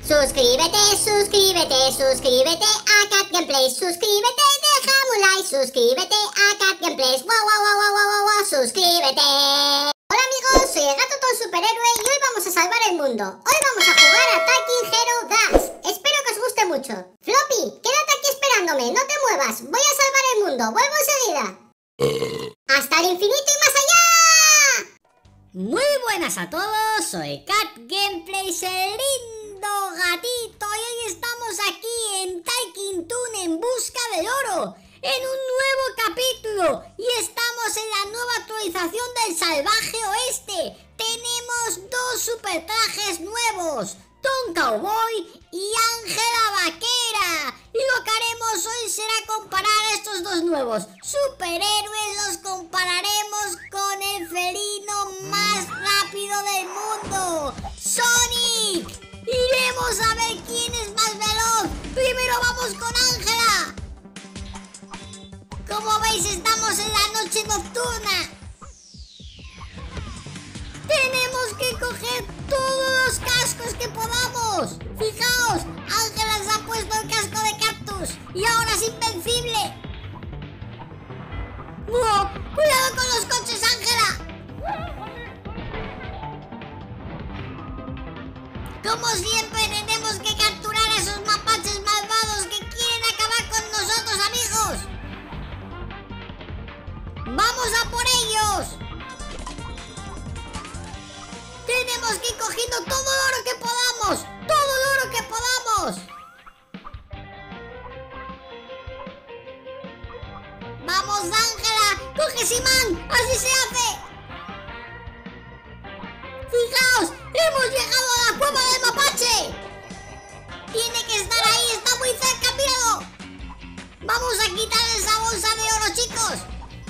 Suscríbete, suscríbete, suscríbete a Cat Gameplays. Suscríbete, déjame un like. Suscríbete a Cat Gameplays. Wow, wow, wow, wow, wow, wow, suscríbete. Hola amigos, soy el Gato Ton Superhéroe y hoy vamos a salvar el mundo. Hoy vamos a jugar a Talking Hero Dash. Espero que os guste mucho. Floppy, quédate aquí esperándome, no te muevas. Voy a salvar el mundo, vuelvo enseguida. ¡Hasta el infinito y más allá! Muy buenas a todos, soy Cat Gameplays, el lindo gatito, y hoy estamos aquí en Talking Toon en busca del oro, en un nuevo capítulo, y estamos en la nueva actualización del Salvaje Oeste. Tenemos dos super trajes nuevos, Tom Cowboy y Ángela Vaquera, y lo que haremos hoy será comparar estos dos nuevos superhéroes, los compararemos con el felino más rápido del mundo, Sonic. Iremos a ver quién es más veloz. Primero vamos con Ángela. Como veis, estamos en la noche nocturna. Tenemos que coger todos los cascos que podamos. Fijaos, Ángela se ha puesto el casco de cactus y ahora es invencible. ¡Wow! ¡Cuidado con los coches, Ángela! Como siempre, tenemos que capturar a esos mapaches malvados que quieren acabar con nosotros, amigos. ¡Vamos a por ellos! Tenemos que ir cogiendo todo el oro que podamos. ¡Todo el oro que podamos! ¡Vamos, Ángela! ¡Coge Simán! ¡Así se hace! ¡Fijaos! ¡Hemos llegado a la cueva del mapache! Tiene que estar ahí, está muy cerca, míralo. Vamos a quitarle esa bolsa de oro, chicos.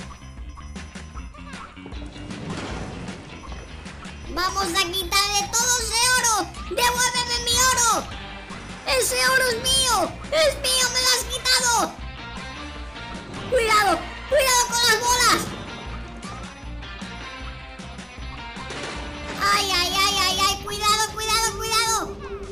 Vamos a quitarle todo ese oro. ¡Devuélveme mi oro! ¡Ese oro es mío! ¡Es mío! ¡Me lo has quitado! ¡Cuidado! ¡Cuidado con las bolas! ¡Ay, ay, ay, ay, ay! ¡Cuidado, cuidado, cuidado!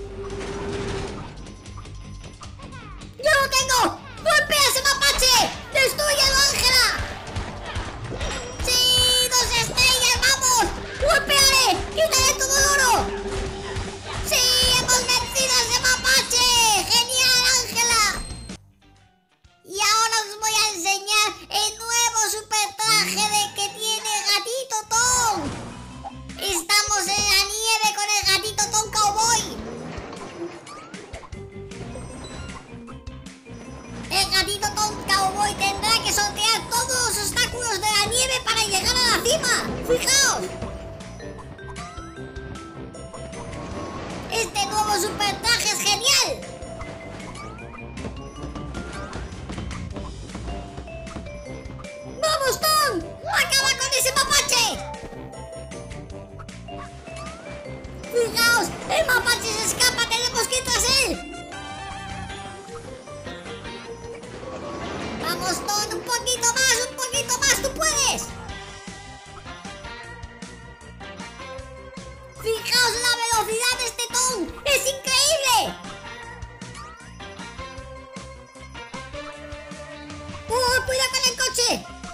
¡Yo lo tengo! ¡Golpea ese mapache! ¡Destrúyelo, Ángela! ¡Sí! ¡2 estrellas! ¡Vamos! ¡Golpéale! ¡Quítale todo el oro! ¡Sí! ¡Hemos vencido a ese mapache! ¡Genial, Ángela! Y ahora os voy a enseñar el nuevo super traje que tiene Gatito Tom. Estamos en la nieve con el Gatito Tom Cowboy. El Gatito Tom Cowboy tendrá que sortear todos los obstáculos de la nieve para llegar a la cima. ¡Fijaos! Este nuevo super traje es genial. ¡Vamos, Tom! ¡Acaba con ese mapache! ¡Fijaos! ¡El mapache se escapa! ¡Tenemos que ir tras él! ¡Vamos, Tom! ¡Un poquito más! ¡Un poquito más! ¡Tú puedes! ¡Fijaos la velocidad de este Tom! ¡Es increíble! ¡Cuidado con el coche!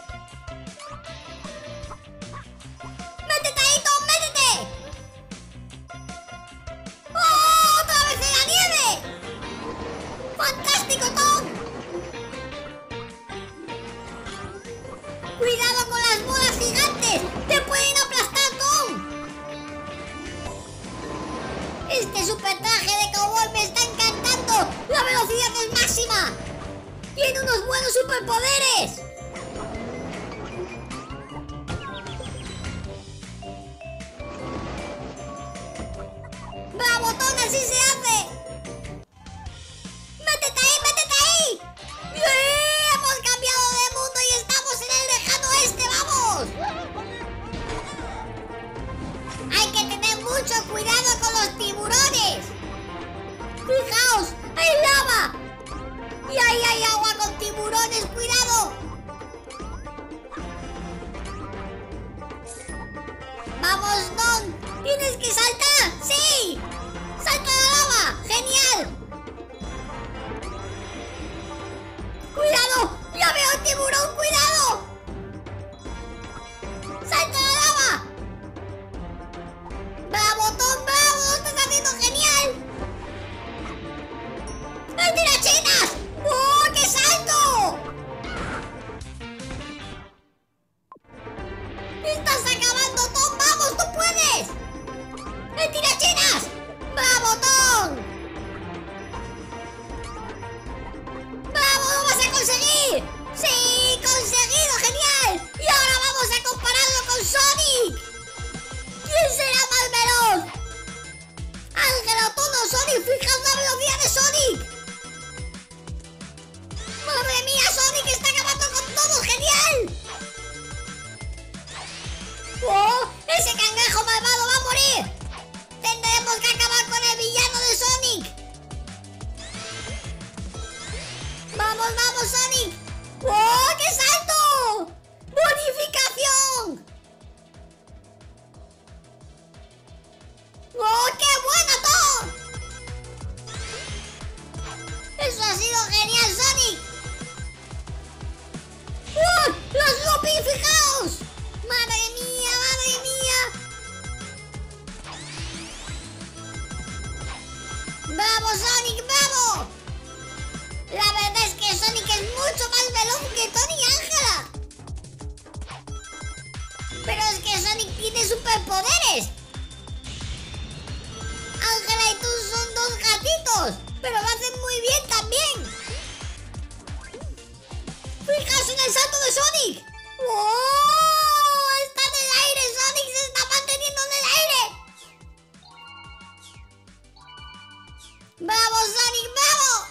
¡Métete ahí, Tom! ¡Métete! ¡Oh! ¡Otra vez en la nieve! ¡Fantástico, Tom! ¡Cuidado con las bolas gigantes! ¡Te pueden aplastar, Tom! Este super traje de cowboy me está encantando. ¡La velocidad es máxima! ¡Tiene unos buenos superpoderes! ¡Bravo, Tom! ¡Así se hace! ¡Métete ahí! ¡Métete ahí! ¡Yeah! ¡Hemos cambiado de mundo y estamos en el lejano oeste! ¡Vamos! Hay que tener mucho cuidado con los tiburones. ¡Fijaos! ¡Hay lava! ¡Y ahí hay agua con tiburones! ¡Cuidado! ¡Vamos, Don! ¡Tienes que saltar! ¡Sí! ¡Salta a la lava! genial, Sonic! ¡Oh! ¡Los Lupi, fijaos! ¡Madre mía, madre mía! ¡Vamos, Sonic, vamos! La verdad es que Sonic es mucho más veloz que Tony y Ángela. Pero es que Sonic tiene superpoderes. Ángela y tú son dos gatitos, pero lo hacen muy bien también. ¡Fijaos en el salto de Sonic! ¡Oh! ¡Está en el aire! ¡Sonic se está manteniendo en el aire! ¡Vamos, Sonic, vamos!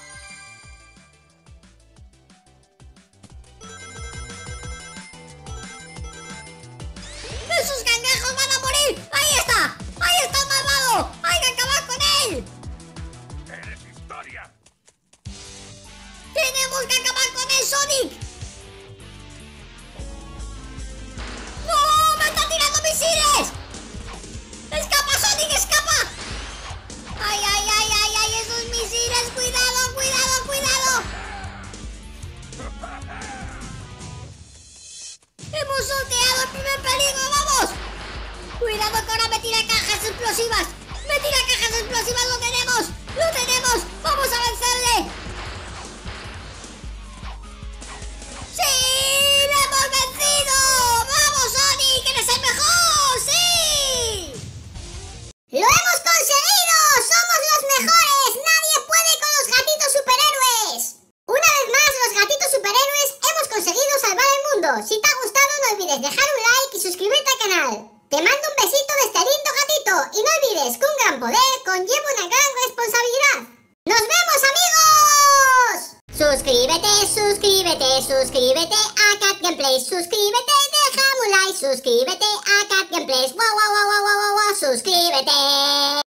¡Esos cangrejos van a morir! ¡Ahí está! ¡Ahí está el malvado! ¡Hay que acabar con él! ¡Eres historia! ¡Tenemos que acabar con él, Sonic! ¡No! ¡Me está tirando misiles! ¡Escapa, Sonic, escapa! ¡Ay, ay, ay, ay, ay! ¡Esos misiles! ¡Cuidado, cuidado, cuidado! ¡Hemos sorteado el primer peligro! ¡Vamos! ¡Cuidado que ahora me tira cajas explosivas! ¡Me tira cajas explosivas! ¡Lo tenemos! ¡Lo tenemos! ¡Vamos a vencerle! ¡Sí! ¡Lo hemos vencido! ¡Vamos, Sonic! ¡Eres el mejor! ¡Sí! ¡Lo hemos conseguido! ¡Somos los mejores! ¡Nadie puede con los gatitos superhéroes! Una vez más, los gatitos superhéroes hemos conseguido salvar el mundo. Si te ha gustado, no olvides dejar un like y suscribirte al canal. Te mando un besito de este lindo gatito y no olvides que un gran poder conlleva una gran responsabilidad. ¡Nos vemos, amigos! Suscríbete, suscríbete, suscríbete a Cat Gameplays. Suscríbete, déjame un like. Suscríbete a Cat Gameplays. Wow, wow, wow, wow, wow, wow, suscríbete.